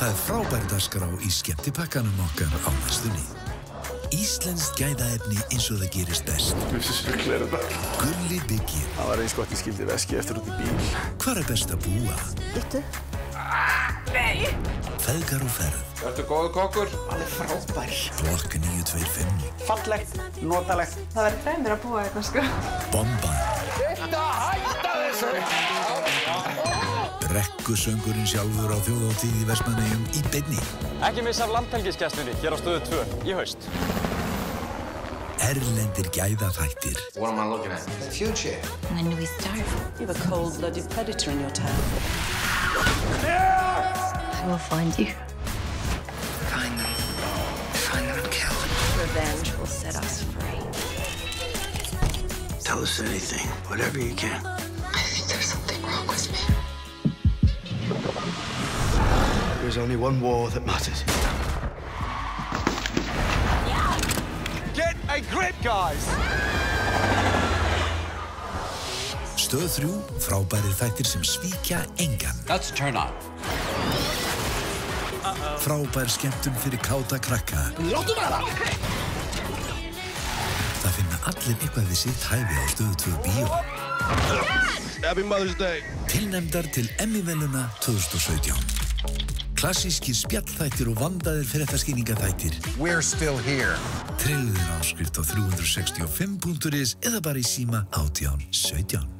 Það frábær dagskrá í skemmtipakkanum okkar á næstunni. Íslenskt gæðaefni eins og það gerist best. Gulli Biggi. Það var eins gott ég skildi veski eftir út í bíl. Hvar best að búa? Bittu. Nei! Feðgar og ferð. Ertu góður kokkur? Alveg frábær. Blokk 925. Fallegt, notalegt. Það verður fremur að búa hérna, sko. Bomban. Hætta þessu! Brekkusöngurinn sjálfur á þjóðhátíð í Vestmannaeyjum í beinni. Ekki missa af landhelgisgæslunni hér á stöðu 2 í haust. Erlendir gæðaþættir. What am I looking at? The future. When do we start? You have a cold-blooded predator in your town. I will find you. Find them. Find them and kill them. Revenge will set us free. Tell us anything, whatever you can. I think there's something wrong with me. There's only one war that matters. Get a grip, guys! Stöð 3, frábærir þættir sem svíkja engan. That's a turn on. Frábær skemmtun fyrir káta krakka. Láttu vera! Það finna allir eitthvað við sitt hæfi á Stöð 2 bíó. Happy Mother's Day. Tilnefndar til Emmy-verðlauna 2017. Klassískir spjallþættir og vandaðir fréttaskýringaþættir. We're still here. Tryggðu þér áskrift á 365.is eða bara í síma 1817.